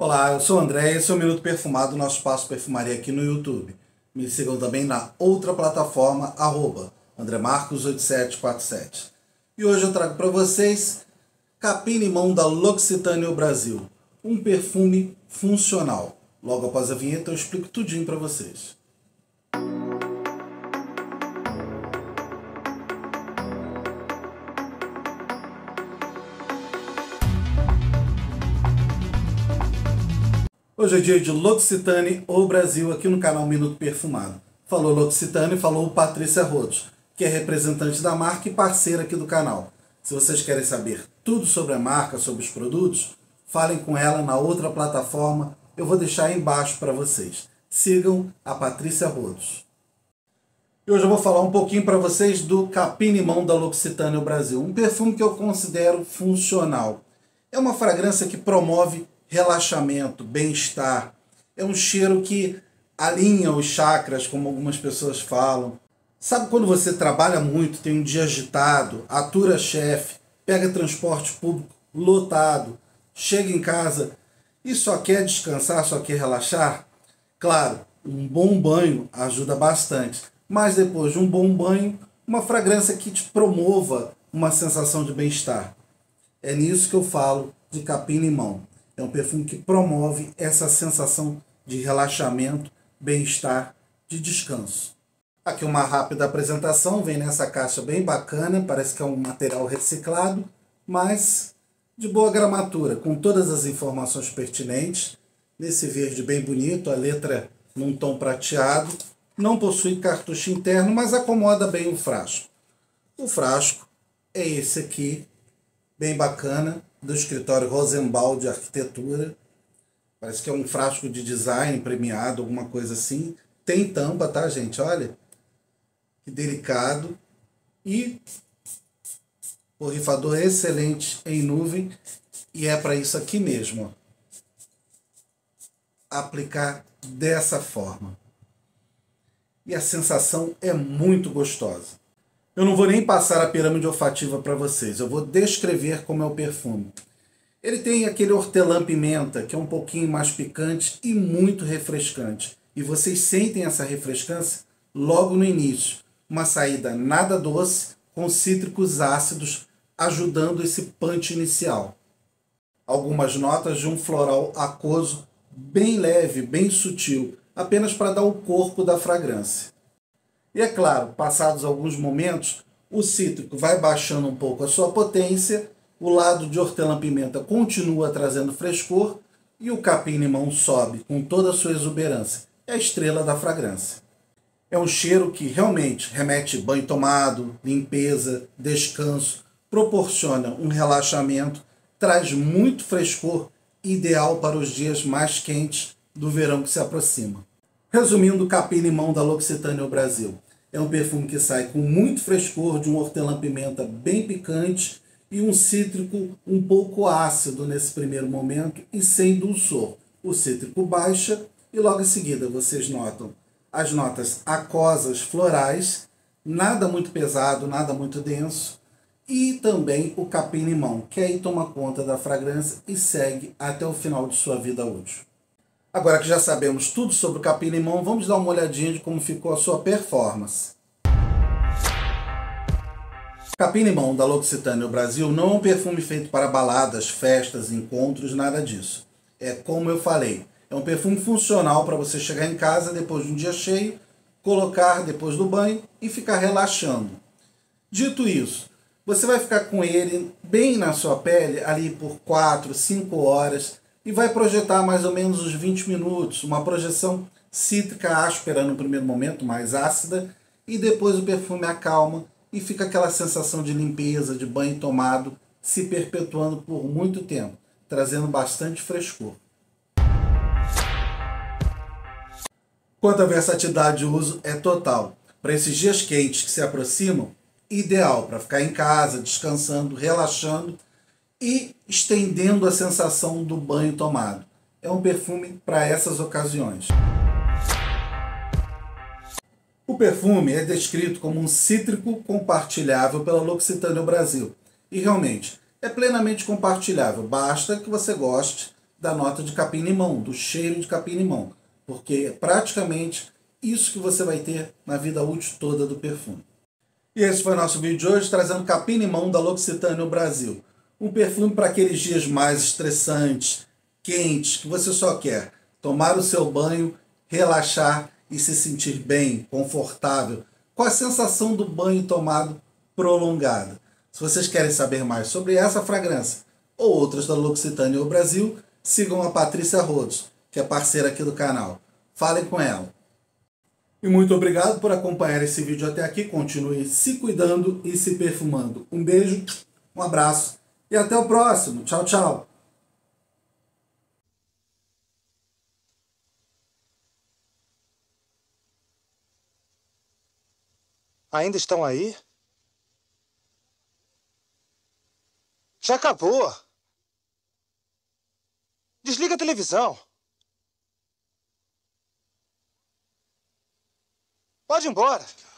Olá, eu sou o André, esse é o Minuto Perfumado, nosso espaço perfumaria aqui no YouTube. Me sigam também na outra plataforma, @AndreMarcos8747. E hoje eu trago para vocês Capim Limão da L'Occitane Brasil, um perfume funcional. Logo após a vinheta eu explico tudinho para vocês. Hoje é dia de L'Occitane Brasil aqui no canal Minuto Perfumado. Falou L'Occitane, falou Patrícia Rodos, que é representante da marca e parceira aqui do canal. Se vocês querem saber tudo sobre a marca, sobre os produtos, falem com ela na outra plataforma, eu vou deixar aí embaixo para vocês. Sigam a Patrícia Rodos. E hoje eu vou falar um pouquinho para vocês do Capim Limão da L'Occitane Brasil, um perfume que eu considero funcional. É uma fragrância que promove relaxamento, bem-estar. É um cheiro que alinha os chakras, como algumas pessoas falam. Sabe quando você trabalha muito, tem um dia agitado, atura chefe, pega transporte público lotado, chega em casa e só quer descansar, só quer relaxar? Claro, um bom banho ajuda bastante, mas depois de um bom banho, uma fragrância que te promova uma sensação de bem-estar. É nisso que eu falo de Capim Limão. É um perfume que promove essa sensação de relaxamento, bem-estar, de descanso. Aqui uma rápida apresentação, vem nessa caixa bem bacana, parece que é um material reciclado, mas de boa gramatura, com todas as informações pertinentes. Nesse verde bem bonito, a letra num tom prateado, não possui cartucho interno, mas acomoda bem o frasco. O frasco é esse aqui, bem bacana, do escritório Rosenbaum de arquitetura. Parece que é um frasco de design premiado, alguma coisa assim. Tem tampa, tá, gente? Olha. Que delicado. E borrifador excelente em nuvem. E é para isso aqui mesmo, ó. Aplicar dessa forma. E a sensação é muito gostosa. Eu não vou nem passar a pirâmide olfativa para vocês, eu vou descrever como é o perfume. Ele tem aquele hortelã-pimenta, que é um pouquinho mais picante e muito refrescante. E vocês sentem essa refrescância logo no início. Uma saída nada doce, com cítricos ácidos, ajudando esse punch inicial. Algumas notas de um floral aquoso, bem leve, bem sutil, apenas para dar o corpo da fragrância. E é claro, passados alguns momentos, o cítrico vai baixando um pouco a sua potência, o lado de hortelã-pimenta continua trazendo frescor e o capim-limão sobe com toda a sua exuberância. É a estrela da fragrância. É um cheiro que realmente remete banho tomado, limpeza, descanso, proporciona um relaxamento, traz muito frescor, ideal para os dias mais quentes do verão que se aproxima. Resumindo, o Capim Limão da L'Occitane Brasil. É um perfume que sai com muito frescor, de um hortelã-pimenta bem picante e um cítrico um pouco ácido nesse primeiro momento e sem dulçor. O cítrico baixa e logo em seguida vocês notam as notas aquosas, florais, nada muito pesado, nada muito denso, e também o capim-limão, que aí toma conta da fragrância e segue até o final de sua vida útil. Agora que já sabemos tudo sobre o capim-limão, vamos dar uma olhadinha de como ficou a sua performance. Capim-limão da L'Occitane Brasil não é um perfume feito para baladas, festas, encontros, nada disso. É como eu falei, é um perfume funcional para você chegar em casa depois de um dia cheio, colocar depois do banho e ficar relaxando. Dito isso, você vai ficar com ele bem na sua pele ali por 4, 5 horas, e vai projetar mais ou menos uns 20 minutos, uma projeção cítrica áspera no primeiro momento, mais ácida, e depois o perfume acalma e fica aquela sensação de limpeza, de banho tomado, se perpetuando por muito tempo, trazendo bastante frescor. Quanto à versatilidade de uso, é total. Para esses dias quentes que se aproximam, ideal para ficar em casa, descansando, relaxando, e estendendo a sensação do banho tomado. É um perfume para essas ocasiões. O perfume é descrito como um cítrico compartilhável pela L'Occitane Brasil. E realmente, é plenamente compartilhável. Basta que você goste da nota de capim-limão, do cheiro de capim-limão, porque é praticamente isso que você vai ter na vida útil toda do perfume. E esse foi o nosso vídeo de hoje, trazendo capim-limão da L'Occitane Brasil. Um perfume para aqueles dias mais estressantes, quentes, que você só quer tomar o seu banho, relaxar e se sentir bem, confortável, com a sensação do banho tomado prolongada. Se vocês querem saber mais sobre essa fragrância ou outras da L'Occitane Brasil, sigam a Patrícia Rodos, que é parceira aqui do canal. Falem com ela. E muito obrigado por acompanhar esse vídeo até aqui. Continue se cuidando e se perfumando. Um beijo, um abraço e até o próximo. Tchau, tchau. Ainda estão aí? Já acabou. Desliga a televisão. Pode ir embora.